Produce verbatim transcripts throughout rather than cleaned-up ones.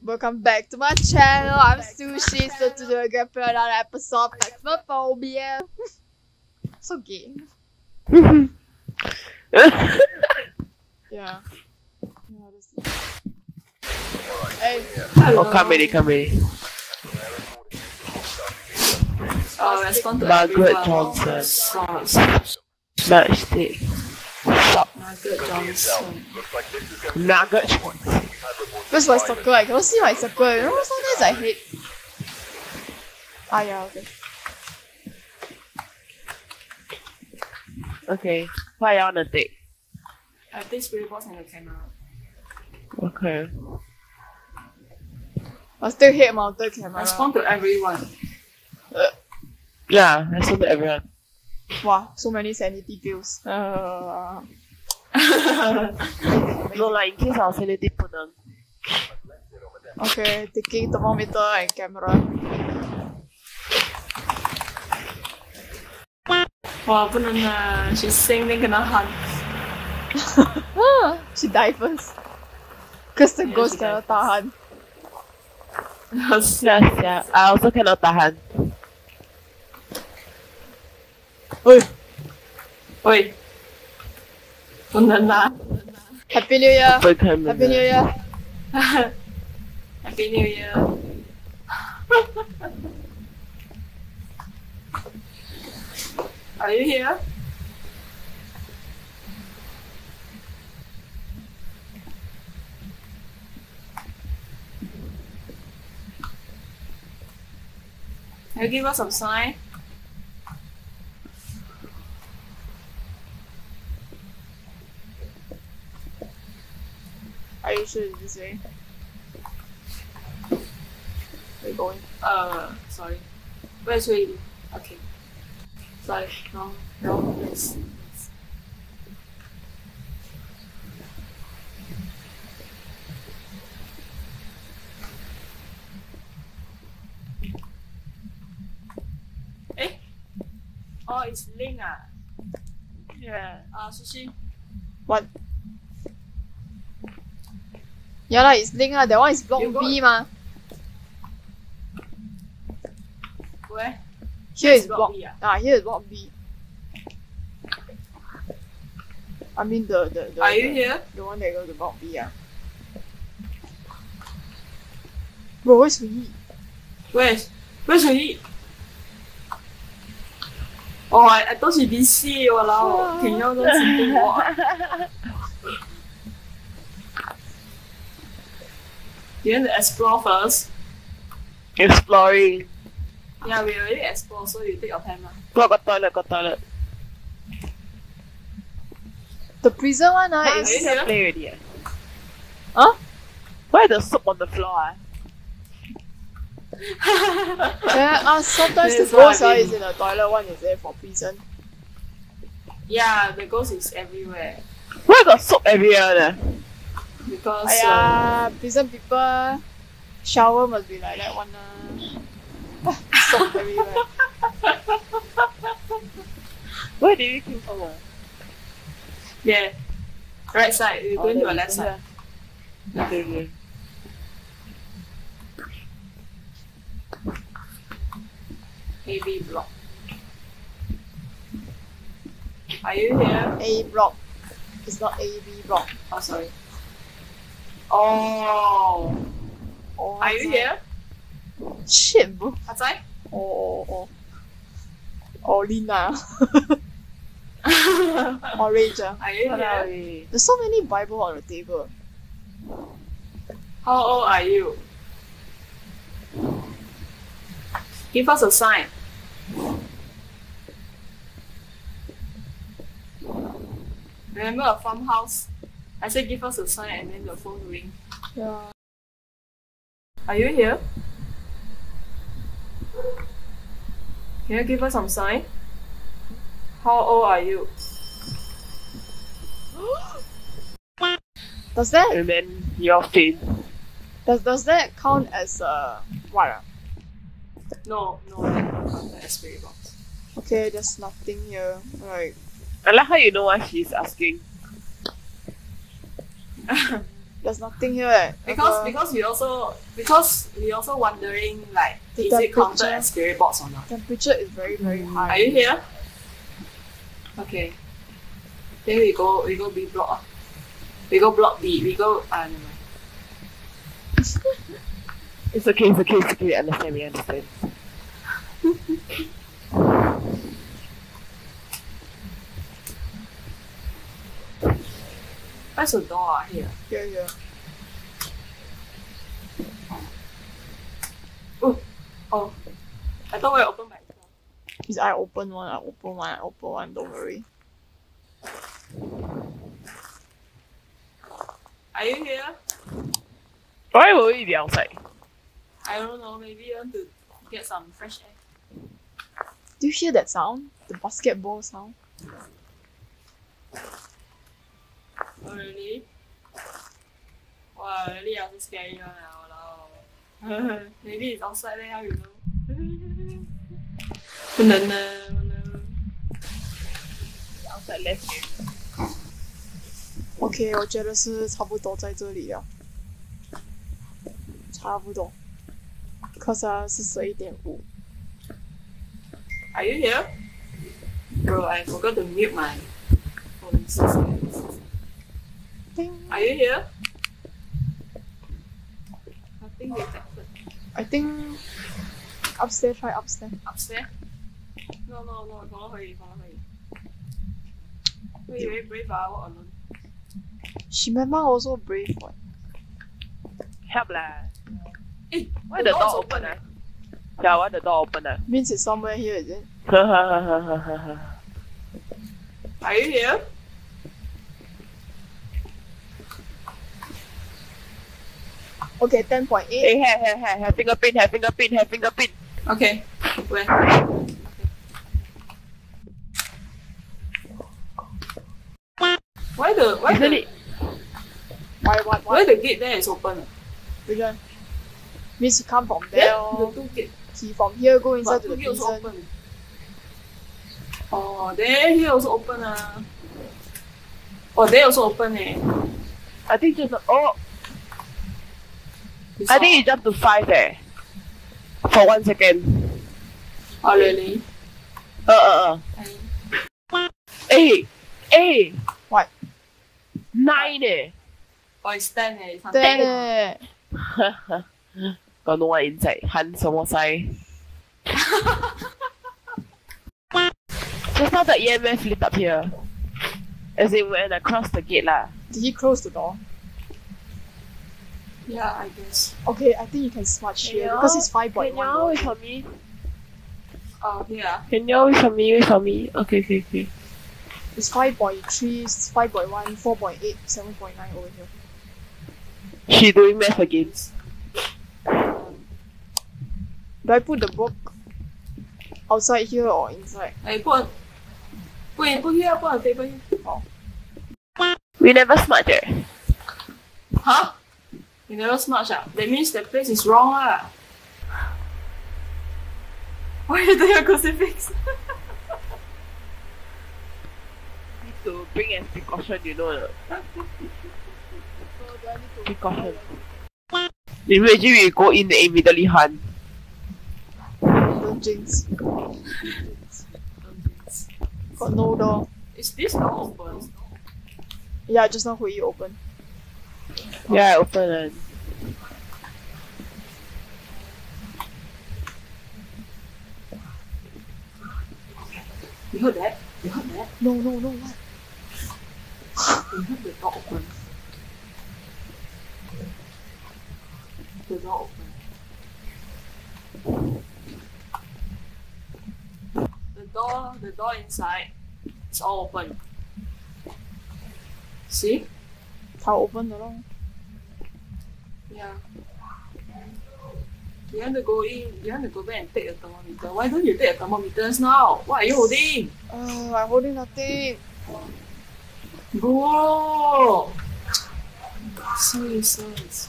Welcome back to my channel. I'm Sushi. So today we're gonna play another episode of Phasmophobia. So gay. yeah. Yeah, this is... Hey. Hello. Oh, come ready, come ready. Oh, respond to Margaret Johnson. Sushitastic. Margaret Johnson. Margaret Johnson. Where's my circle? I cannot see my circle. You know, sometimes I hate. Ah, yeah, okay. Okay, what I wanna take? I take spirit box and the camera. Okay. I still hate mountain camera. Respond to everyone. Uh, Yeah, respond to everyone. wow, so many sanity pills. Uh, no, like in case our sanity 不能. Okay, taking thermometer and camera. Wow, 不能啊 She sing then kena hunt. She died first. Cause the Yeah, ghost she cannot died tahan. Yes, yeah. I also cannot tahan. Oi! Oi. 不能啊 Happy New Year! 不可能 Happy New Year! Happy New Year. Are you here? Can you give us some sign? Are you sure it's this way? Where are you going? Uh, sorry. Where's Wei? Okay. Sorry. No, no, please. Eh? Oh, it's Ling ah. Yeah. Uh, Sushi. What? Yeah lah, it's Link lah. That one is block You go- B mah. Where? Here is block block B ah? Ah, here is block B. I mean the the, the Are you the, here? the one that goes to block B ah. Bro, where's we? Where's Where's Wei? Oh, I, I thought she busy. Walao. Can you do something more? You want to explore first? Exploring. Yeah, we already explore, so you take your time lah. Got, got toilet, got toilet. The prison one ah Are is you here? Play already. Eh? huh? Why the soup on the floor? Ah? Yeah, uh, sometimes the That's what ghost I ah mean. is in the toilet, one is there for prison. Yeah, the ghost is everywhere. Why got soap everywhere? Eh? Because uh, Aiya, prison people shower must be like that one ah. Soap everywhere. Where did we come from? Ah? yeah, right side. We're going Oh, to there the we left go. side. Okay, okay. A B block. Are you here? A block. It's not A B block. Oh, sorry. Oh, Oh, are you here? Shit, bro. Outside? Oh, oh, oh. Oh, Lina. Orange. Ah. Are you What here? are we? There's so many Bible on the table. How old are you? Give us a sign. Remember a farmhouse? I said give us a sign and then the phone ring. Yeah. Are you here? Can you give us some sign? How old are you? Does that And then your fin. does does that count as uh what? Ah? No, no, I don't count the spirit box. Okay, there's nothing here. Right. I like how you know what she's asking. There's nothing here. Eh. Because uh, because we also because we also wondering like The is it counted temperature- as spirit box or not? temperature is very very high. Are you here? Okay. Then we go we go B block. We go block B. We go ah never mind. It's okay, it's okay, it's okay. We understand, we understand. Where's the door ah? Here. Here, here. Oh, oh. I thought we were open by itself. Is I open one, I open one, I open one, don't worry. Are you here? Why will we be outside? I don't know, maybe you want to get some fresh air. Do you hear that sound? The basketball sound? Oh really? Wow, really I'm so scary one now. Maybe it's outside there, how you know? Banana, Outside left. OK， 我觉得是差不多在这里了，差不多。可是啊是十一点五。 Are you here? Bro, I forgot to mute my phone. So sorry. Are you here? Nothing detected. I think upstairs, try upstairs. Upstairs? No, no, no. Follow her, follow her. Wait, very brave. I walk alone. Shimema also brave one. Help lah. Eh, Why the door's door open ah? Yeah, why the door open ah? Means it's somewhere here, is it? Are you here? Okay, ten point eight. Hey, have, have, have, have fingerprint, have fingerprint, have fingerprint. Okay. Where? Why the why Isn't the it? Why, what, why what? the gate there is open? Which one? Means you come from There, there. the Or two gate. he from here go inside But to two the gate also prison. open. Oh, there here also open ah. Oh, there also open eh. I think just oh, You I saw? think it jumped to five eh. For one second. Oh really? Uh uh uh. Hey, hey. What? Nine eh. Oh, it's ten eh. It's not Ten ten. eh. Got no one inside. 喊什么塞 Just now the E M F lit up here. As in when I crossed the gate lah. Did he close the door? Yeah, I guess. Okay, I think you can smudge Can here you- because it's five point Can you one. wait for me? Oh, here. Can you wait for me? Wait for me. Okay, okay, okay. It's five point three, five point one, four point eight, seven point nine over here. She doing math again. Do I put the book outside here or inside? Hey, put, put, put here, put on the table here. Oh. We never smudge eh. Huh? You never smudge ah? That means the place is wrong ah. Why are you doing a crucifix? Need to bring as precaution, you know. The So do I need to precaution. Imagine we go in and immediately hunt. Don't jinx. Got no door. Is this door open? Yeah, just now Hui Yi open. Yeah, I open and You heard that? You heard that? No, no, no, what? You heard the door open. The door open. The door, the door inside, it's all open. See? 他 open 的咯。 Yeah. You want to go in, you want to go back and take a thermometer. Why don't you take a thermometer now? What are you holding? Uh, I'm holding nothing. Bro! So useless.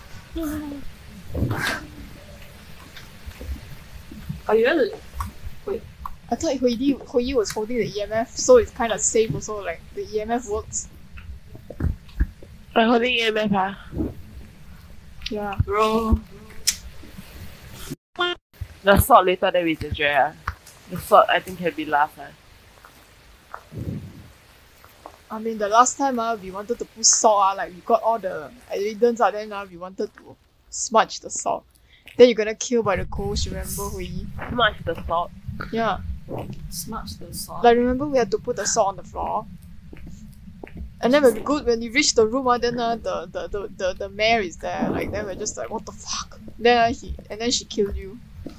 Oh, you want to... Wait. I thought Hui Yi, Hui Yi was holding the E M F, so it's kind of safe also, like the E M F works. I'm holding E M F ah. Yeah. Bro. The salt later then we just ah. The salt I think can be last. Ah. I mean, the last time uh, we wanted to put salt, uh, like we got all the evidence, uh, then uh, we wanted to smudge the salt. Then you're gonna kill by the ghost, remember, Hui? Smudge the salt. Yeah. Smudge the salt. Like, remember we had to put the salt on the floor? And then when we go, when we reach the room, uh, then uh, the, the, the, the, the mayor is there. Like, then we're just like, what the fuck? Then uh, he, and then she killed you.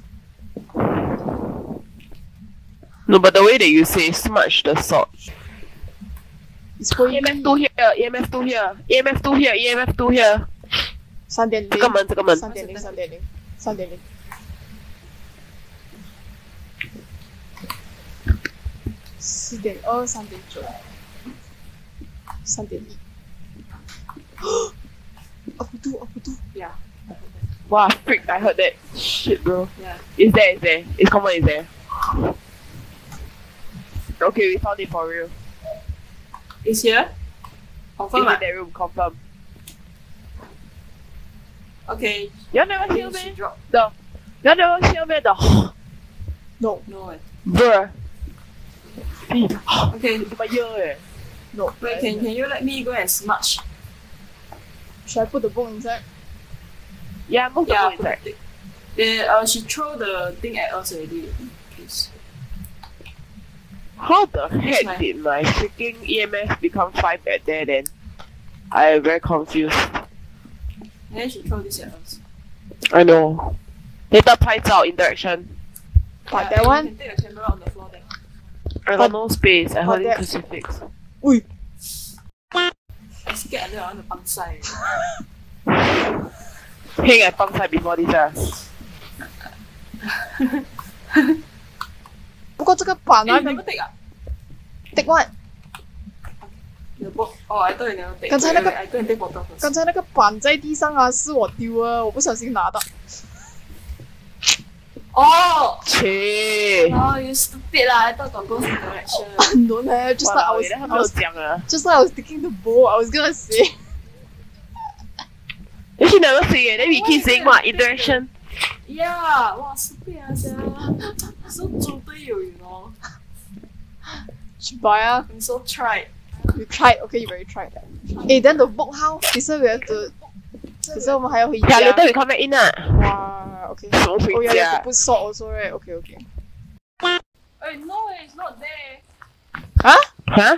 No, but the way that you say smudge the salt. It's going E M F two here, E M F two here, E M F two here, E M F two here. 三点零， 这个门，这个门。 三点零，三点零，三点零。四点二，三点九，三点一。Up to, up to. Yeah. Wow, freak! I heard that. Shit, bro. Yeah. It's there, it's there. It's common, it's there. Okay, we found it for real. It's here? Confirm It's in ah? that room, confirm. Okay. You never hear She me? dropped. The, you never hear me? The, No, No eh. bruh. Okay. It's my ear, eh. no. Wait, can, can you let me go and smudge? Should I put the book inside? Yeah, move the Yeah, book inside. put it. Then, uh, she throw the thing at us already. Please. How the heck my- did my freaking E M F become five at there then? I am very confused. And then she throw this at us. I know. Later 拍照 interaction. But Yeah, that you one, can take the camera on the floor then. I got no space. I but heard it that- crucifix. ui, I scared until I want to pang sai. Hey, I pumped side before this. Ah. 不过这个板 Eh, 啊 you never take ah? ，take what？ The book? Oh, I thought you never take. 刚才那个- Wait, wait, I go and take photo first. 刚才那个板在地上啊，是我丢啊，我不小心拿到。 Oh! Chee. Oh, you stupid lah. I thought got ghost interaction. Don't have, just like I Walao, was, eh, 他 I 没有 was, 讲啊。 just like I was taking the bowl. I was gonna say. Then she never say it. Then we keep saying what interaction. Yeah, wow, stupid ah, sia. So 猪队友, you know. 去 buy 啊 I'm so tried. You tried, okay, you very tried. Eh, then the book how? 其实 we have to. 可是我们还要回 Yeah, 家。 later we come back in 啊。 哇 ，okay. 什么 Oh 回 yeah, you have 家 to？put salt also, right? Okay, okay. Hey, no, it's not there. Huh? Huh?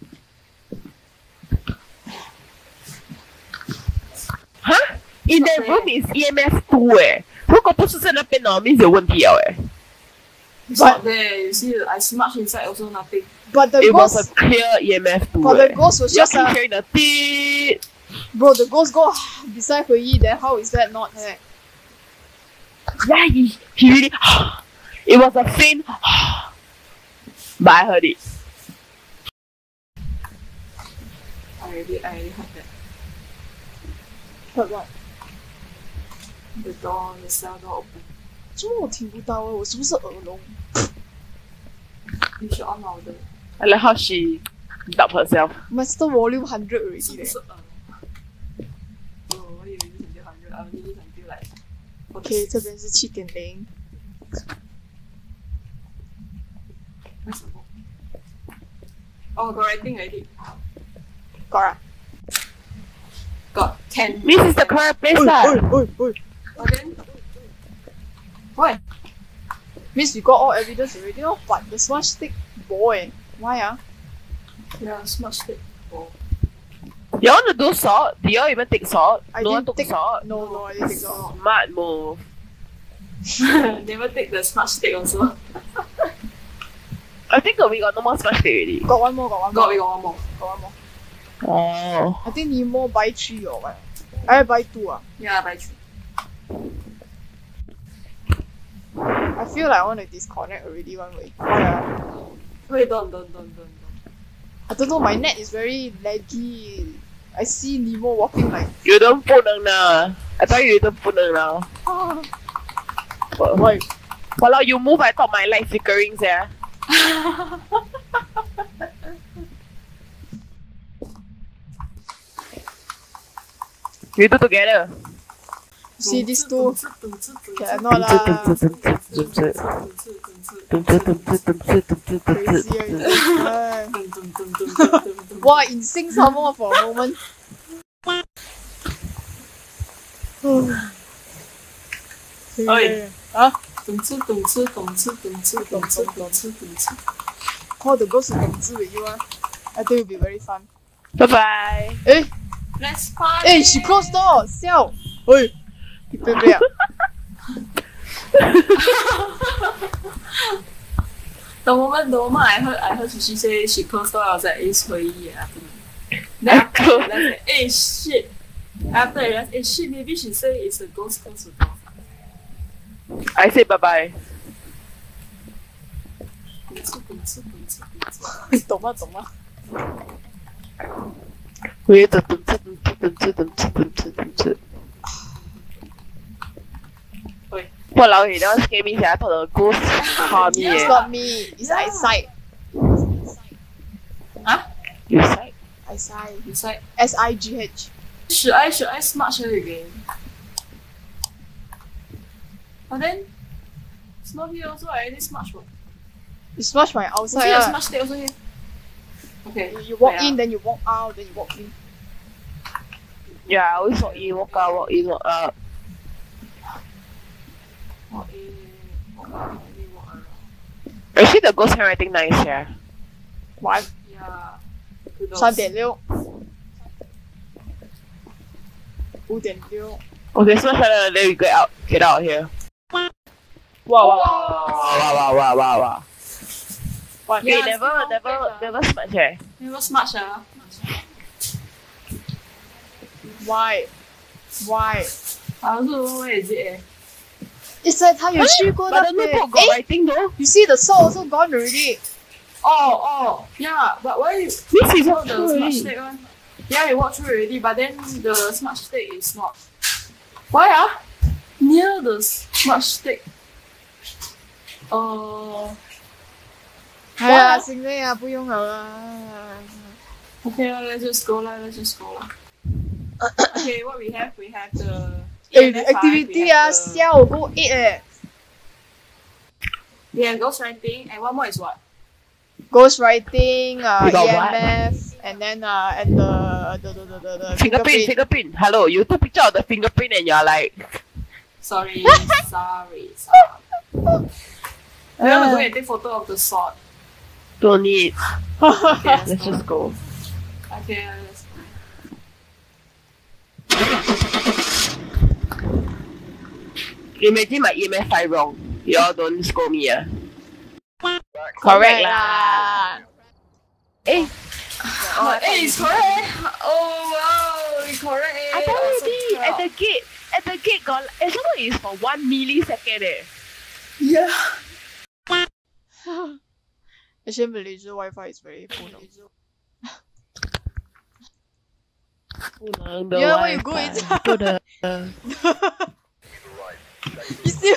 Huh? In that room is E M F two 哎，如果不是在那边哦，means 有问題了哎。 It's But- not there. You see, I smudge inside also nothing. But the It was a ghost, clear E M F two but 哎。 the ghost was You just keep uh, hearing the beep. bro. The ghost go beside Hui Yi. Then how is that not there? Yeah, he, he really. It was a faint. But I heard it. I already, I already heard that. Heard what? The door, the cell door open. 怎么我听不到啊？我是不是耳聋？ You should on louder. I like how she dubbed herself. Master volume hundred already 是不 leh. 是耳聋？哦，我以为是 until hundred, I only use until like. OK，这边是七点零。 Where's the book? Oh, got writing already. Got 啊。 Got ten. This is the correct place 喂 lah. 喂喂喂 But then. Why? Means we got all evidence already, oh, but the smudge stick, boy, why ah? Yeah, smudge stick. Oh. You want to do salt? Do you even take salt? I no one didn't took take. salt. No, no, I didn't take salt. Smart move. Never take the smudge stick also. I think we got no more smudge stick already. Got one more, got one Got, more, we got one more. got one more. Oh. I think Nemo buy three or what? I buy two ah. Yeah, by three. I feel like I want to disconnect already one way. Why ah? Wait, don't, don't, don't, don't, don't. I don't know, my net is very laggy. I see Nemo walking like. You don't put on now. I thought you don't put on now. Ah. Why? Well, you move, I thought my light flickering there. We do together. See these two? Cannot lah. Crazy already. Wow, in sync some more for a moment. Oi. Huh? Call the ghost to Dongzi with you, ah. I think it'll be very fun. Bye bye. Eh? Let's party. Eh, she closed door. Siao. Oi. You play play ah. The moment, the moment I heard, I heard Sushi say she closed door, I was like, "It's her yeah." Then after I realized, like, "Eh shit." After I realized, "Eh shit," maybe she say it's a ghost close the door. I say bye bye. 懂吗？懂吗？ 我也等等等等等等等等等等。 喂， 我老爺都 scare me 成日同個 ghost 下面 It's 嘢。 not me. It's eyesight. Huh? You sight? Eyesight. It's like, S I G H. should I should I smudge her again? But then it's not here also. I already smudge what? You smash my Was outside. it a Ah. smudge stick also here? Okay. You, you walk wait, in, ah. then you walk out, then you walk in. Yeah, I always walk in, walk out, walk in, walk out. Walk in, walk out, walk in, walk out. Actually, the ghost handwriting nice, yeah. Why? Yeah. Who knows? 三点六，五点六。 Okay, so then we get out, get out here. Wow, wow, wow, wow, wow, wow, wow. What? Okay, Yeah, never, still never, okay, never smudge, eh? Never smudge ah. Why? Why? I also don't know where is it eh. It's like 他有去过 But 那 the 边。 notebook got 诶 writing though. You see the saw also gone already. Oh, oh, yeah, but why? This is Oh, not the true smudge already. stick one. Yeah, you walked through already, but then the smudge stick is not. Why ah? Near the smudge stick. Uh, 哎呀，行了呀，不用了啦。 okay, lah, let's just go lah. Let's just go lah. Okay, what we have? We have the 哎 E M F five, ，activity we 啊， have the- 下午go eight 诶 We have ghost writing, and one more is what? ，ghost writing 啊 We got ，E M what? F and then 啊 and the the the the the the Fingerprint, fingerprint. Hello, you took picture of the fingerprint and you're like, Sorry, sorry, sorry. We want to go and take photo of the sword. don't need. Okay, let's, Let's go. just go. Okay, let's go. Imagine my E M F five wrong. You all don't scold me, ah. Correct lah. Eh, Oh, hey, it's correct. Oh wow, it's correct. eh. I told I'm you so already. At proud. the gate, at the gate got. And some more is for one millisecond, eh. Yeah. Actually, Malaysia Wi-Fi is very full. The Yeah, when you go Wi-Fi. inside. To the, You see,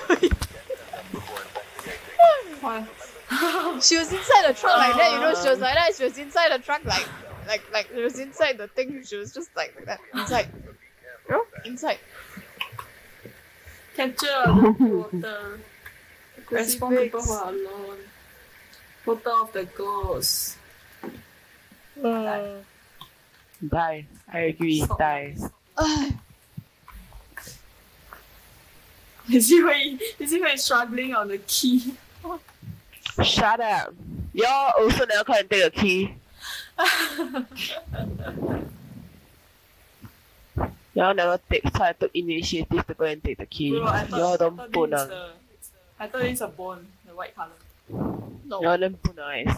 Why? she was inside the truck like that. You know, she was like that. She was inside the truck like, like, like she was inside the thing. She was just like, like that inside. You know, inside. Capture the water. Respond people who are alone. Photo of the ghost. Uh, die. I agree. Stop. Die. Is he way? Is he way struggling on the key? Shut up. Y'all also never come and take a key. Y'all never take, so I took initiative to go and take the key. Bro, I Y'all thought, don't I put thought this is on. the, I thought it's a bone, the white color. no. Y'all don't put on.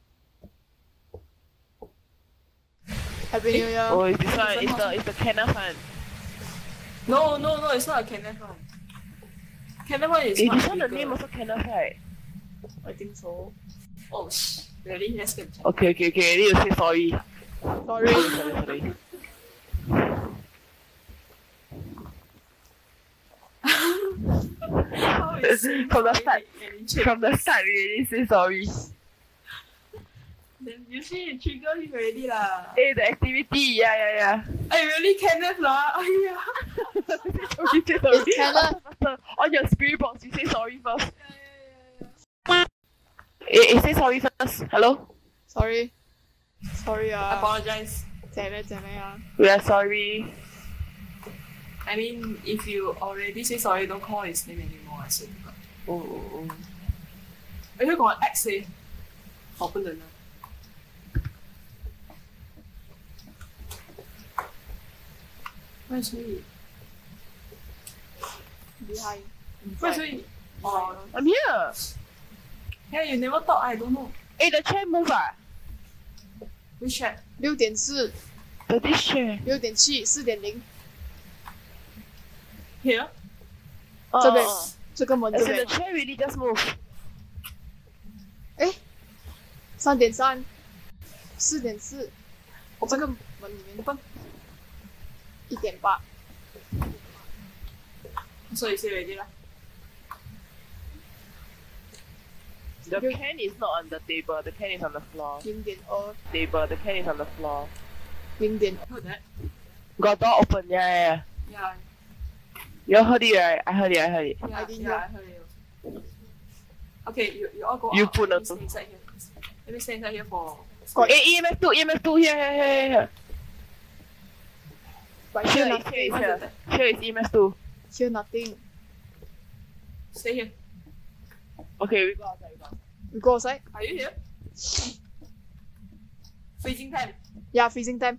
Happy New Year. Oh, it's this one. It's the, it's the Kenneth one. No, no, no, it's not a Kenneth one. Kenneth one is Eh, much this one the bigger. name also Kenneth, right? I think so. Oh, sh. Really? Let's go check. Okay, okay, okay. I need to say sorry. Sorry. Sorry, sorry, sorry. How is it From the start. and it changed? From the start, we already say sorry. Then you see it trigger him already lah. Hey, the activity, yeah, yeah, yeah. I really Kenneth lah. Oh yeah. You say sorry. It's Kenneth. Faster. On your spirit box, you say sorry first. Yeah, yeah, yeah, Hey, hey, say sorry first. Hello? Sorry. Sorry yeah. ah. Apologize. 怎么怎么样 We are sorry. I mean, if you already say sorry, don't call his name anymore. I said. Oh, oh, oh. 哎，佢講 X 誒，好不能啊！喂，所以， 厉害。 喂，所以，哦 I'm here. ，Yeah, you never talk. I don't know. Hey, the chair move ah. Which chat? 六点四， The this chair. 六点七，四点零， Here? 这边 Oh. 这个门 As 这 in the 边， chair really just move. 哎，三点三，四点四，这个门里面笨， 一点八， 所以 say already 啦。 The can is not on the table. The can is on the floor. 零点二， Table. The can is on the floor. 零点 Heard that? Got door open. Yeah, yeah, yeah. Yeah. You heard it, right? I heard it. I heard it. Yeah, I didn't yeah, hear. I heard it also. Okay, you, you all go You out. put Let on me stay inside here. Let me stay inside here for... Got Hey, E M F two. E M F two. Here, here, here, here. But Here here is, nothing. here is, What's here. that? Here is E M F two. Here nothing. Stay here. Okay, we go outside. We go outside. We go outside. Are you here? Freezing time. Yeah, freezing time.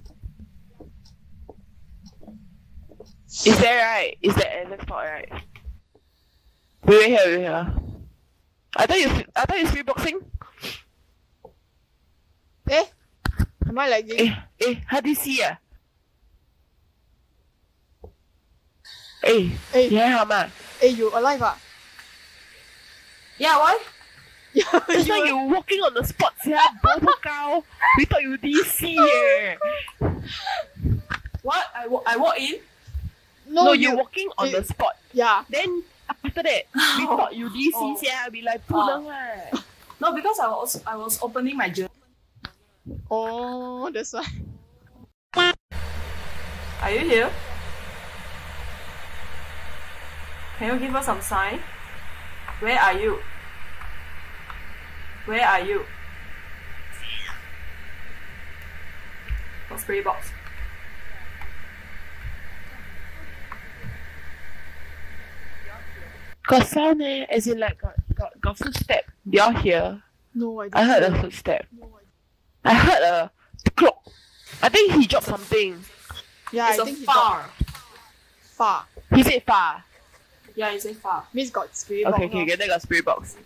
Is there right? Is there any spot right? Wait, wait here, wait here. I thought you, I thought you free boxing. Eh? Am I lagging? Eh, eh, how do you see ah? Eh, Eh, yeah, how much? eh, you alive ah? Yeah, why? Yeah, Just now you you walking on the spot, yeah, bobo cow. We thought you D C eh. What? I, wa- I walk in? no, No, you you walking on the you- spot. yeah. Then after that, we thought you D C Oh. yeah. We like pull Oh. oh. No, because I was I was opening my journal. Oh, that's why. Are you here? Can you give us some sign? Where are you? Where are you? Got spray box. Got sound eh, as in like got got, got footstep. They all here. No, I didn't. I heard hear. a footstep. No, I I heard a clock. I think he dropped something. Yeah, It's I a think he far. got far. He said far. Yeah, it's a far. Means got spirit Okay, box okay, lor. okay. Then got spirit box.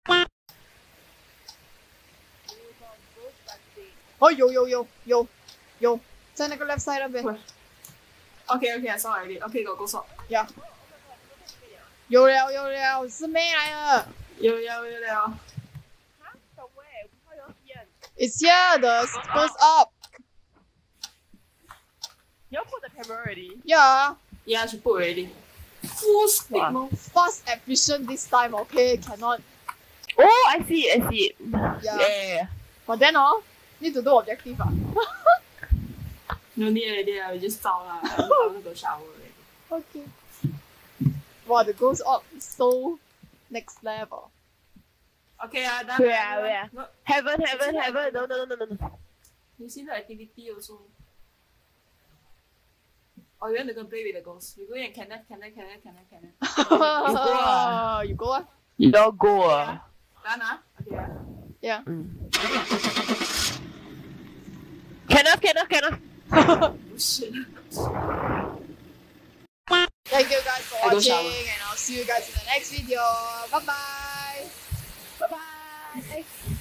Oh, 有有有有有，在那个 left side 那边。 Okay, okay, I saw already. Okay, go go shop. 呀，有了有了，是妹来了。 有有有了。 It's here, the goes up. You all put the camera already? Yeah, Yeah, she put already. Full speed Wow. mode. fast efficient this time. Okay, cannot. Oh, I see it, I see it. Yeah. Yeah, yeah, yeah. But then oh, need to do objective ah. No need already. I will just stop lah. I want to go shower already. Okay. Wow, the goes up is so next level. Okay, ah, done. Where ah, where ah? No, Heaven, heaven, heaven. No, no, no, no, no. you see the activity also. Or you want to go play with the ghost? You go and connect, connect, connect, connect, connect. You go ah. You go ah. You all go ah. Done ah? Okay ah. Yeah. Mm. Cannot, cannot, cannot. Oh shit. Thank you guys for I go watching, shower. and I'll see you guys in the next video. Bye bye. Bye bye.